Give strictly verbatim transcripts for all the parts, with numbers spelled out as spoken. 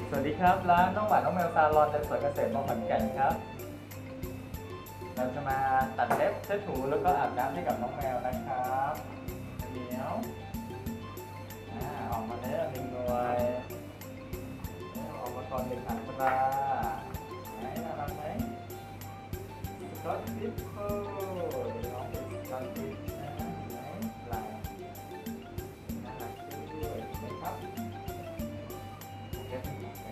สวัสดีครับร้านน้องหวานน้องแมวซาลอนในสวนเกษตรมอขอนแก่นครับเราจะมาตัดเล็บเช็ดถูแล้วก็อาบน้ำให้กับน้องแมวนะครับเหนียวอ่าออกมาแล้วหนึ่งหน่วยออกมาก่อนหนึ่งอัตราไหนน่ารักไหมสกอตติชโฟน้องเป็นสกอตติชนะไหนลายน่ารักด้วยนะครับเก็บ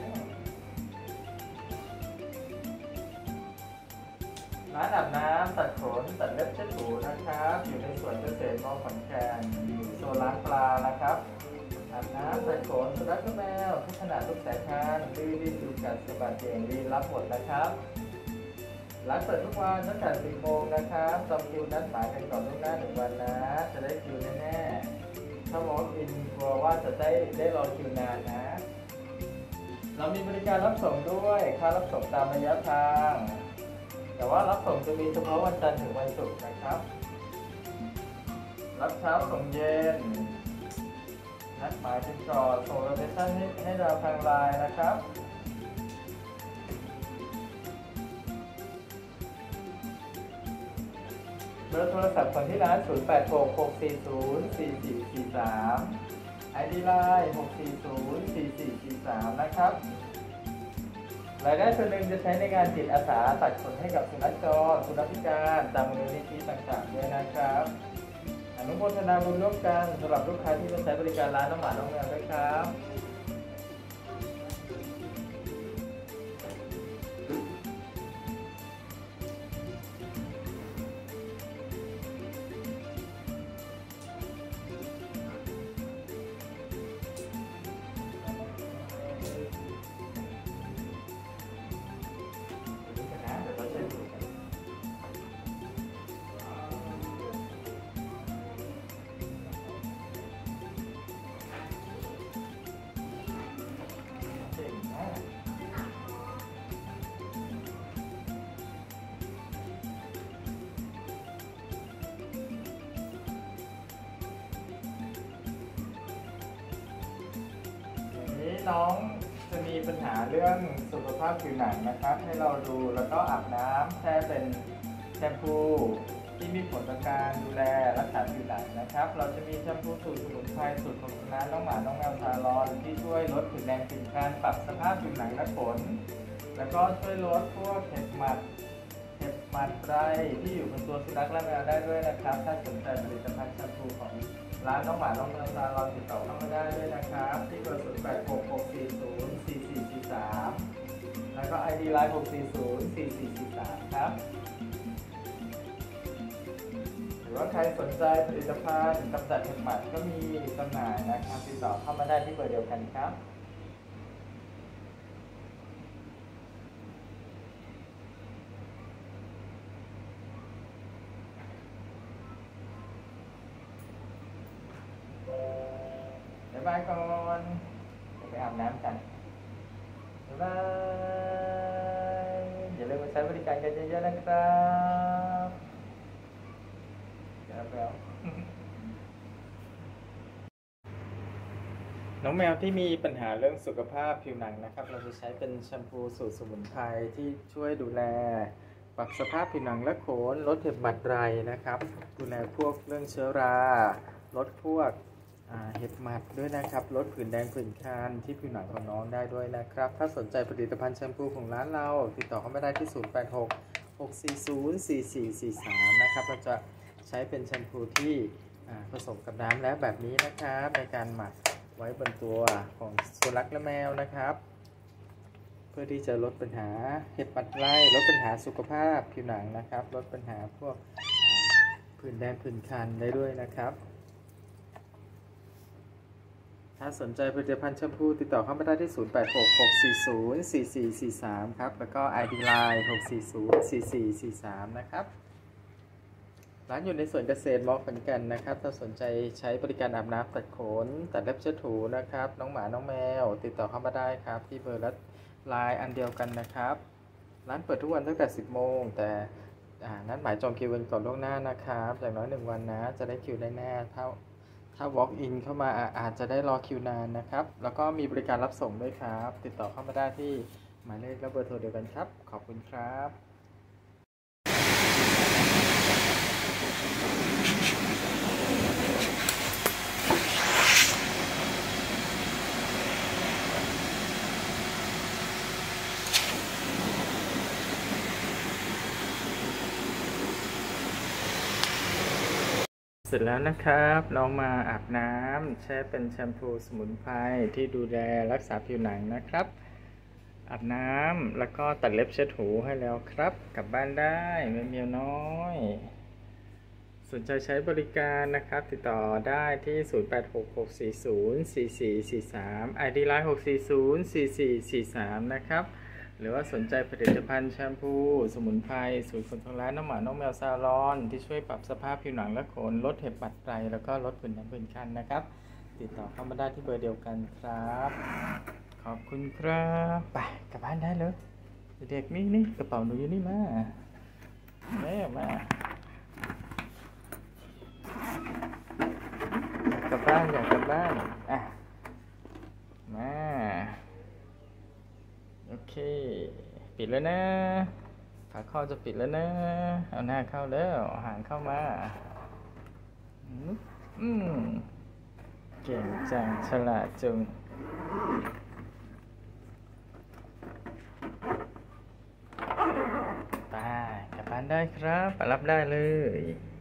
ร้านอาบน้ำตัดขนตัดเล็บเช็ดถูนะครับอยู่ในสวนเกษตรมอขอนแก่นอยู่โซนล้างปลานะครับอาบน้ำตัดขนสุนัขและแมวทุกขนาดทุกสายพันธุ์ดื้อดิ้นดูกัดสะบัดเบี่ยงดีรับหมดนะครับร้านเปิดทุกวันตั้งแต่สิบโมงนะครับจองคิวนัดหมายกันก่อนล่วงหน้าหนึ่งวันนะจะได้คิวแน่ๆถ้าวอล์กอินกลัวว่าจะได้ได้รอคิวนานนะเรามีบริการรับส่งด้วยค่ารับส่งตามระยะทางแต่ว่ารับส่งจะมีเฉพาะวันจันทร์ถึงวันศุกร์นะครับรับเช้าส่งเย็นนัดหมายกันก่อนส่งโลเคชั่นให้ให้เราทางไลน์นะครับเบอร์โทรศัพท์คนที่ร้าน ศูนย์ แปด หก หก สี่ ศูนย์ สี่ สี่ สี่ สาม ไอ ดี ไลน์ หก สี่ ศูนย์ สี่ สี่ สี่ สาม นะครับรายได้ส่วนหนึ่งจะใช้ในงานจิตอาสาตัดขนให้กับสุนัขจรสุนัขพิการตามมูลนิธิต่างๆด้วยนะครับอนุโมทนาบุญร่วมกันสำหรับลูกค้าที่มาใช้บริการร้านน้องหมาน้องแมวด้วยครับน้องจะมีปัญหาเรื่องสุขภาพผิวหนังนะครับให้เราดูแล้วก็อาบน้ำแช่เป็นแชมพูที่มีผลต่อการดูแลรักษาผิวหนังนะครับเราจะมีแชมพูสูตรสมุนไพรสูตรของร้านน้องหมาน้องแมวซาลอนที่ช่วยลดผื่นแดงผื่นคันปรับสภาพผิวหนังและขนแล้วก็ช่วยลดพวกเห็บหมัดเห็บหมัดไรที่อยู่บนตัวสุนัขและแมวได้ด้วยนะครับถ้าสนใจผลิตภัณฑ์แชมพูของร้านน้องหมาน้องแมวซาลอนติดต่อเข้ามาได้ด้วยนะครับที่เบอร์ ศูนย์ แปด หก หก สี่ ศูนย์ สี่ สี่ สี่ สาม แล้วก็ ไอ ดี ไลน์ หก สี่ ศูนย์ สี่ สี่ สี่ สาม ครับหรือว่าใครสนใจผลิตภัณฑ์กำจัดเห็บหมัดก็มีจำหน่ายนะครับติดต่อเข้ามาได้ที่เบอร์เดียวกันครับบ๊ายบายก่อนเดี๋ยวไปอาบน้ำกันบ๊ายบายอย่าลืมมาใช้บริการกันเยอะๆนะครับเดี๋ยวแล้วน้องแมวที่มีปัญหาเรื่องสุขภาพผิวหนังนะครับเราจะใช้เป็นแชมพูสูตรสมุนไพรที่ช่วยดูแลปรับสภาพผิวหนังและขนลดเห็บหมัดไรนะครับดูแลพวกเรื่องเชื้อราลดพวกเห็บหมัดด้วยนะครับลดผื่นแดงผื่นคันที่ผิวหนังของน้องได้ด้วยนะครับถ้าสนใจผลิตภัณฑ์แชมพูของร้านเราติดต่อเข้ามาได้ที่ ศูนย์ แปด หก หก สี่ ศูนย์ สี่ สี่ สี่ สาม นะครับเราจะใช้เป็นแชมพูที่ผสมกับน้ำแล้วแบบนี้นะครับในการหมักไว้บนตัวของสุนัขและแมวนะครับเพื่อที่จะลดปัญหาเห็บหมัดไรลดปัญหาสุขภาพผิวหนังนะครับลดปัญหาพวกผื่นแดงผื่นคันได้ด้วยนะครับถ้าสนใจผลิตภัณฑ์แชมพูติดต่อเข้ามาได้ที่ ศูนย์ แปด หก หก สี่ ศูนย์ สี่ สี่ สี่ สาม ครับแล้วก็ ไอ ดี ไลน์ หก สี่ ศูนย์ สี่ สี่ สี่ สาม นะครับร้านอยู่ในสวนเกษตรมอขอนแก่นนะครับถ้าสนใจใช้บริการอาบน้ำตัดขนตัดเล็บเช็ดถูนะครับน้องหมาน้องแมวติดต่อเข้ามาได้ครับที่เบอร์และไลน์อันเดียวกันนะครับร้านเปิดทุกวันตั้งแต่สิบโมงแต่นัดหมายจองคิวกันก่อนล่วงหน้านะครับอย่างน้อยหนึ่งวันนะจะได้คิวได้แน่เท่าถ้า walk in เข้ามาอาอาจจะได้รอคิวนานนะครับ แล้วก็มีบริการรับส่งด้วยครับ ติดต่อเข้ามาได้ที่หมายเลขและเบอร์โทรเดียวกันครับ ขอบคุณครับ เสร็จแล้วนะครับน้องมาอาบน้ำใช้เป็นแชมพูสมุนไพรที่ดูแลรักษาผิวหนังนะครับอาบน้ำแล้วก็ตัดเล็บเช็ดหูให้แล้วครับกลับบ้านได้แม่เมียวน้อยสนใจใช้บริการนะครับติดต่อได้ที่ ศูนย์ แปด หก หก สี่ ศูนย์ สี่ สี่ สี่ สาม ไอ ดี ไลน์ หก สี่ ศูนย์ สี่ สี่ สี่ สาม นะครับหรือว่าสนใจผลิตภัณฑ์แชมพูสมุนไพรสูตรคนทองร้านน้องหมาน้องแมวซาลอนที่ช่วยปรับสภาพผิวหนังและขนลดเห็บปัดไรแล้วก็ลดผื่นดำผื่นคันนะครับติดต่อเข้ามาได้ที่เบอร์เดียวกันครับขอบคุณครับไปกลับบ้านได้เลยเด็กนี่นี่กระเป๋าหนูอยู่นี่มาแม่มากลับบ้านอยากกลับบ้านอ่ะมาโอเคปิดแล้วนะขาข้อจะปิดแล้วนะเอาหน้าเข้าแล้วหางเข้ามาอืมเก่งจังฉลาดจังไปกลับบ้านได้ครับไปรับได้เลย